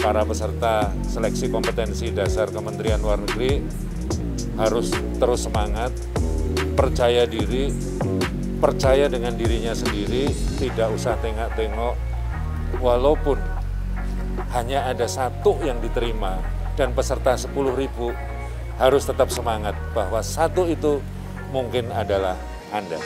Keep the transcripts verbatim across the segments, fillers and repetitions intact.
para peserta seleksi kompetensi dasar Kementerian Luar Negeri harus terus semangat, percaya diri, percaya dengan dirinya sendiri, tidak usah tengok-tengok, walaupun hanya ada satu yang diterima dan peserta sepuluh ribu, harus tetap semangat bahwa satu itu mungkin adalah Anda.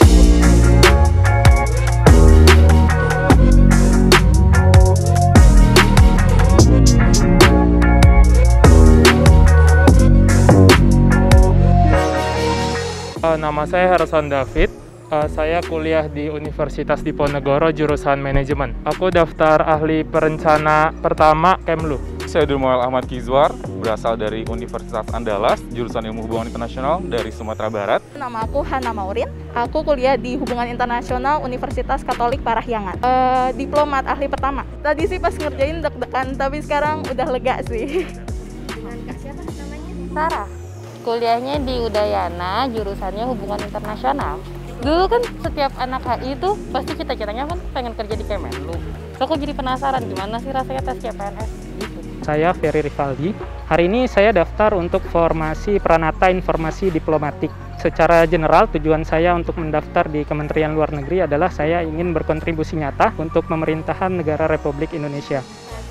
Nama saya Harrison David. Saya kuliah di Universitas Diponegoro jurusan manajemen. Aku daftar ahli perencana pertama Kemlu. Saya Durmual Ahmad Kizwar, berasal dari Universitas Andalas, jurusan Ilmu Hubungan Internasional dari Sumatera Barat. Nama aku Hana Maurin. Aku kuliah di Hubungan Internasional Universitas Katolik Parahyangan. Uh, diplomat ahli pertama. Tadi sih pas ngerjain deg-degan, tapi sekarang udah lega sih. Dengan Kak siapa namanya? Sarah. Kuliahnya di Udayana, jurusannya Hubungan Internasional. Dulu kan setiap anak H I itu pasti cita-citanya kan pengen kerja di Kemenlu. So, aku jadi penasaran gimana sih rasanya tes C P N S gitu. Saya Ferry Rivaldi. Hari ini saya daftar untuk formasi Pranata Informasi Diplomatik. Secara general, tujuan saya untuk mendaftar di Kementerian Luar Negeri adalah saya ingin berkontribusi nyata untuk pemerintahan negara Republik Indonesia.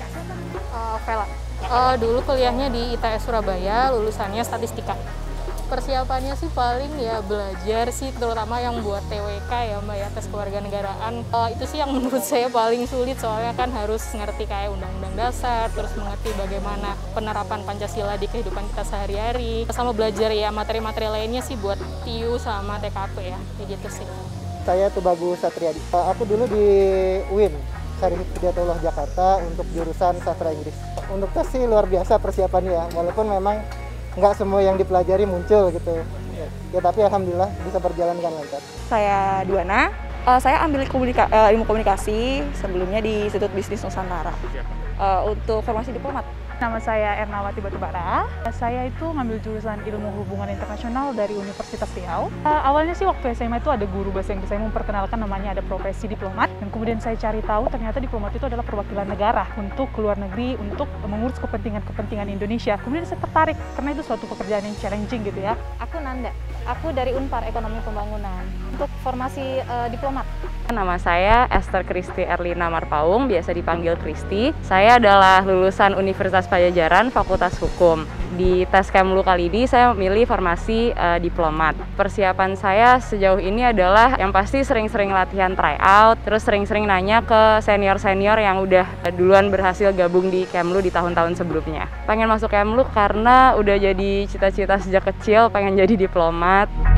Uh, Vela. Uh, dulu kuliahnya di I T S Surabaya, lulusannya statistika. Persiapannya sih paling ya belajar sih, terutama yang buat T W K ya Mbak ya, tes kewarganegaraan. Uh, itu sih yang menurut saya paling sulit, soalnya kan harus ngerti kayak undang-undang dasar, terus mengerti bagaimana penerapan Pancasila di kehidupan kita sehari-hari. Sama belajar ya materi-materi lainnya sih buat T I U sama T K P ya, kayak gitu sih. Saya Tubagus Satriadi. Uh, aku dulu di U I N. Syarif Hidayatullah Jakarta untuk jurusan sastra Inggris. Untuk tes sih luar biasa persiapannya, walaupun memang nggak semua yang dipelajari muncul gitu. Ya, ya tapi alhamdulillah bisa berjalan dengan lancar. Saya Duana. Uh, saya ambil komunika uh, ilmu komunikasi sebelumnya di Institut Bisnis Nusantara. Uh, untuk formasi diplomat. Nama saya Ernawati Batubara. Saya itu ngambil jurusan Ilmu Hubungan Internasional dari Universitas Riau. Uh, awalnya sih waktu S M A itu ada guru bahasa Inggris saya memperkenalkan namanya ada profesi diplomat. Dan kemudian saya cari tahu ternyata diplomat itu adalah perwakilan negara untuk ke luar negeri, untuk mengurus kepentingan-kepentingan Indonesia. Kemudian saya tertarik karena itu suatu pekerjaan yang challenging gitu ya. Aku Nanda. Aku dari Unpar Ekonomi Pembangunan. Untuk formasi uh, diplomat. Nama saya Esther Kristi Erlina Marpaung, biasa dipanggil Kristi. Saya adalah lulusan Universitas Pajajaran, Fakultas Hukum. Di tes Kemlu kali ini saya memilih formasi uh, diplomat. Persiapan saya sejauh ini adalah yang pasti sering-sering latihan tryout, terus sering-sering nanya ke senior-senior yang udah duluan berhasil gabung di Kemlu di tahun-tahun sebelumnya. Pengen masuk Kemlu karena udah jadi cita-cita sejak kecil pengen jadi diplomat.